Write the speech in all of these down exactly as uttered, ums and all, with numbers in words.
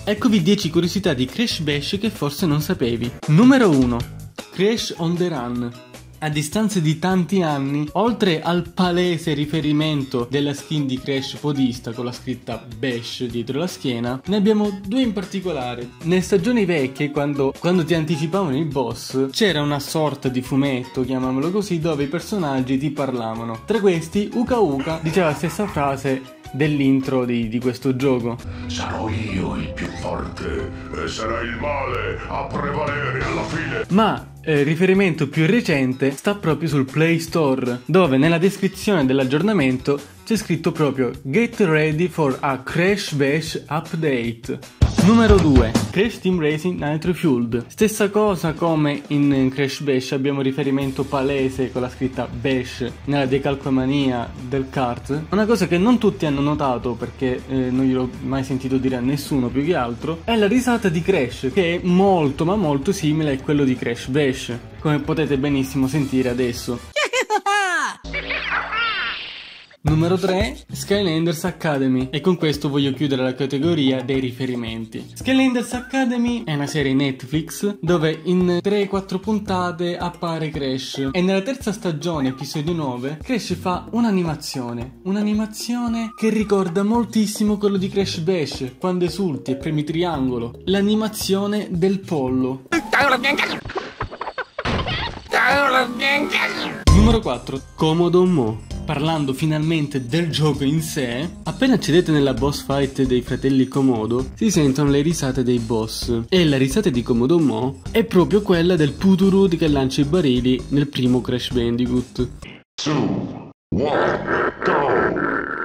Eccovi dieci curiosità di Crash Bash che forse non sapevi. Numero uno. Crash on the Run. A distanza di tanti anni, oltre al palese riferimento della skin di Crash podista con la scritta Bash dietro la schiena, ne abbiamo due in particolare. Nelle stagioni vecchie, quando, quando ti anticipavano il boss, c'era una sorta di fumetto, chiamiamolo così, dove i personaggi ti parlavano. Tra questi, Uka Uka diceva la stessa frase dell'intro di, di questo gioco. Sarò io il più forte e sarà il male a prevalere alla fine. Ma il riferimento più recente sta proprio sul Play Store, dove nella descrizione dell'aggiornamento c'è scritto proprio Get ready for a Crash Bash update. Numero due. Crash Team Racing Nitro Fueled. Stessa cosa come in Crash Bash, abbiamo riferimento palese con la scritta Bash nella decalcomania del kart. Una cosa che non tutti hanno notato, perché eh, non gliel'ho mai sentito dire a nessuno più che altro, è la risata di Crash, che è molto ma molto simile a quello di Crash Bash, come potete benissimo sentire adesso. Numero tre. Skylanders Academy. E con questo voglio chiudere la categoria dei riferimenti. Skylanders Academy è una serie Netflix dove in tre quattro puntate appare Crash, e nella terza stagione, episodio nove, Crash fa un'animazione un'animazione che ricorda moltissimo quello di Crash Bash, quando esulti e premi triangolo, l'animazione del pollo. Numero quattro. Komodo Mo. Parlando finalmente del gioco in sé, appena accedete nella boss fight dei fratelli Komodo, si sentono le risate dei boss. E la risata di Komodo Mo è proprio quella del Puturud che lancia i barili nel primo Crash Bandicoot. two, one, go!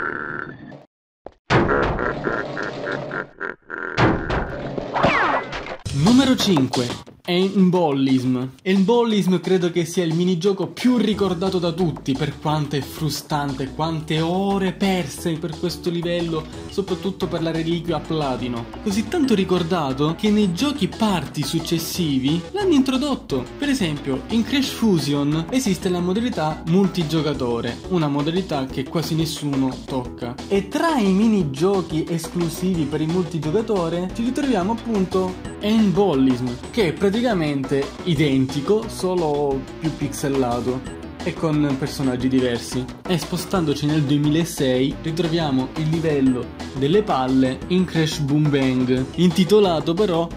Numero cinque. Paintballism. Paintballism credo che sia il minigioco più ricordato da tutti, per quanto è frustante, quante ore perse per questo livello, soprattutto per la reliquia platino. Così tanto ricordato che nei giochi party successivi l'hanno introdotto. Per esempio, in Crash Fusion esiste la modalità multigiocatore, una modalità che quasi nessuno tocca. E tra i minigiochi esclusivi per il multigiocatore ci ritroviamo appunto Paintballism, che è praticamente identico, solo più pixelato e con personaggi diversi. E spostandoci nel duemilasei ritroviamo il livello delle palle in Crash Boom Bang, intitolato però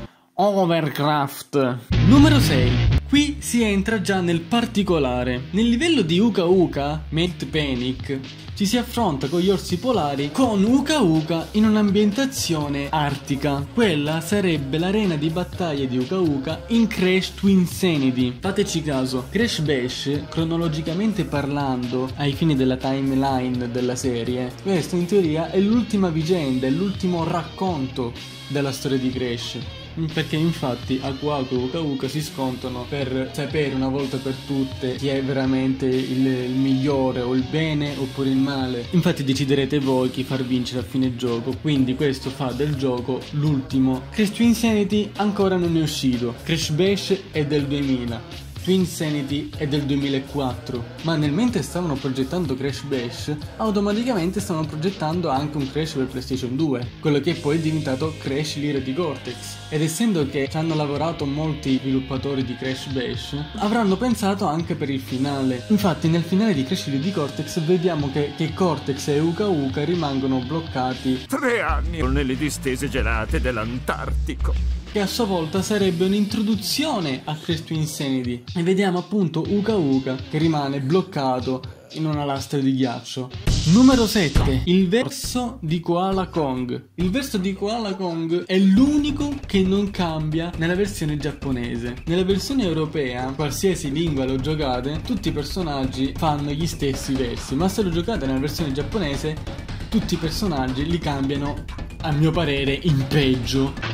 Overcraft. Numero sei. Qui si entra già nel particolare. Nel livello di Uka Uka, Melt Panic, ci si affronta con gli orsi polari con Uka Uka in un'ambientazione artica. Quella sarebbe l'arena di battaglia di Uka Uka in Crash Twinsanity. Fateci caso, Crash Bash, cronologicamente parlando, ai fini della timeline della serie, questo in teoria è l'ultima vicenda, è l'ultimo racconto della storia di Crash. Perché infatti Aku Aku e Uka Uka si scontrano per sapere una volta per tutte chi è veramente il, il migliore, o il bene oppure il male. Infatti deciderete voi chi far vincere a fine gioco, quindi questo fa del gioco l'ultimo. Crash Twinsanity ancora non è uscito, Crash Bash è del duemila, Twinsanity è del duemilaquattro, ma nel mentre stavano progettando Crash Bash, automaticamente stavano progettando anche un Crash per PlayStation due, quello che poi è diventato Crash Lyra di Cortex. Ed essendo che ci hanno lavorato molti sviluppatori di Crash Bash, avranno pensato anche per il finale. Infatti nel finale di Crash Lyra di Cortex vediamo che, che Cortex e Uka Uka rimangono bloccati tre anni nelle distese gelate dell'Antartico, che a sua volta sarebbe un'introduzione a Crash Twinsanity. E vediamo appunto Uka Uka che rimane bloccato in una lastra di ghiaccio. Numero sette. Il verso di Koala Kong. Il verso di Koala Kong è l'unico che non cambia nella versione giapponese. Nella versione europea, qualsiasi lingua lo giocate, tutti i personaggi fanno gli stessi versi, ma se lo giocate nella versione giapponese, tutti i personaggi li cambiano, a mio parere, in peggio.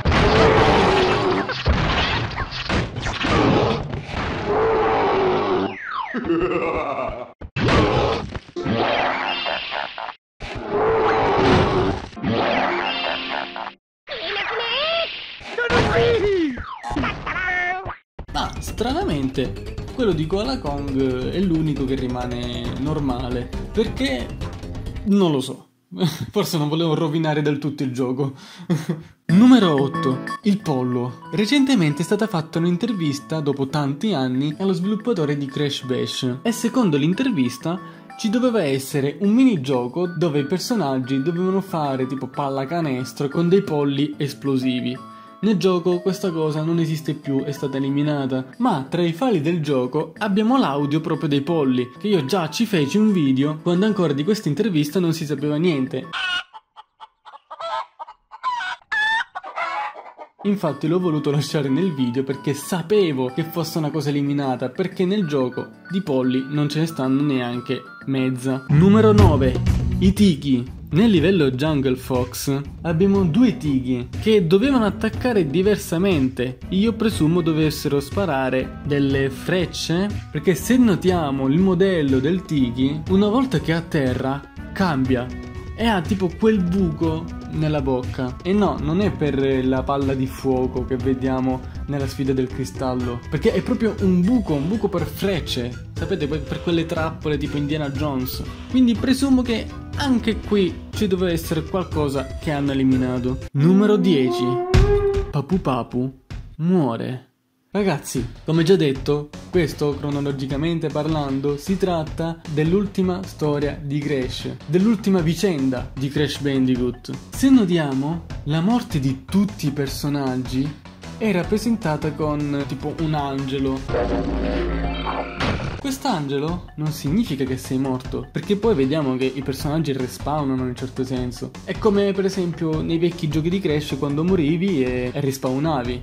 Ma stranamente quello di Koala Kong è l'unico che rimane normale, perché non lo so. Forse non volevo rovinare del tutto il gioco. Numero otto. Il pollo. Recentemente è stata fatta un'intervista, dopo tanti anni, allo sviluppatore di Crash Bash. E secondo l'intervista ci doveva essere un minigioco dove i personaggi dovevano fare tipo pallacanestro con dei polli esplosivi. Nel gioco questa cosa non esiste più, è stata eliminata, ma tra i file del gioco abbiamo l'audio proprio dei polli, che io già ci feci un video quando ancora di questa intervista non si sapeva niente. Infatti l'ho voluto lasciare nel video perché sapevo che fosse una cosa eliminata, perché nel gioco di polli non ce ne stanno neanche mezza. Numero nove. I tighi. Nel livello Jungle Fox abbiamo due tighi che dovevano attaccare diversamente. Io presumo dovessero sparare delle frecce, perché se notiamo il modello del tighi, una volta che è a terra cambia e ha tipo quel buco nella bocca. E no, non è per la palla di fuoco che vediamo nella sfida del cristallo, perché è proprio un buco, un buco per frecce, sapete, per quelle trappole tipo Indiana Jones. Quindi presumo che anche qui ci doveva essere qualcosa che hanno eliminato. Numero dieci. Papu Papu muore. Ragazzi, come già detto, questo cronologicamente parlando si tratta dell'ultima storia di Crash, dell'ultima vicenda di Crash Bandicoot. Se notiamo, la morte di tutti i personaggi è rappresentata con tipo un angelo. Quest'angelo non significa che sei morto, perché poi vediamo che i personaggi respawnano in un certo senso. È come per esempio nei vecchi giochi di Crash quando morivi e, e respawnavi.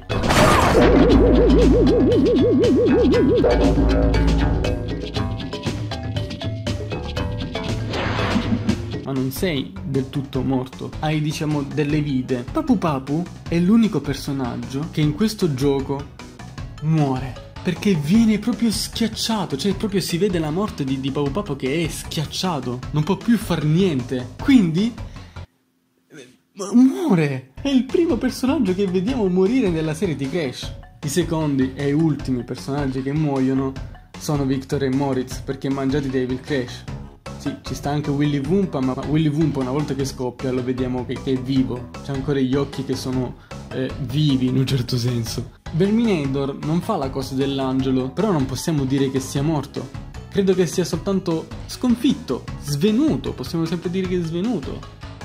Ma non sei del tutto morto, hai diciamo delle vite. Papu Papu è l'unico personaggio che in questo gioco muore, perché viene proprio schiacciato, cioè proprio si vede la morte di, di Papu Papu che è schiacciato, non può più far niente, quindi muore. È il primo personaggio che vediamo morire nella serie di Crash. I secondi e ultimi personaggi che muoiono sono Victor e Moritz, perché mangiati da Evil Crash. Sì, ci sta anche Willy Wumpa, ma Willy Wumpa una volta che scoppia lo vediamo che, che è vivo, c'ha ancora gli occhi che sono eh, vivi in un certo senso. Verminator non fa la cosa dell'angelo, però non possiamo dire che sia morto. Credo che sia soltanto sconfitto, svenuto, possiamo sempre dire che è svenuto.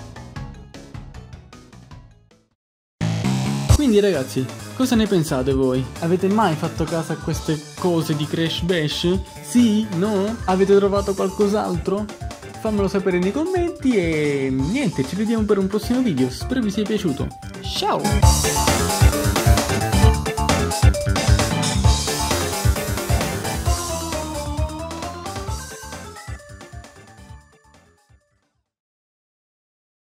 Quindi ragazzi, cosa ne pensate voi? Avete mai fatto caso a queste cose di Crash Bash? Sì? No? Avete trovato qualcos'altro? Fammelo sapere nei commenti e niente, ci vediamo per un prossimo video, spero vi sia piaciuto. Ciao!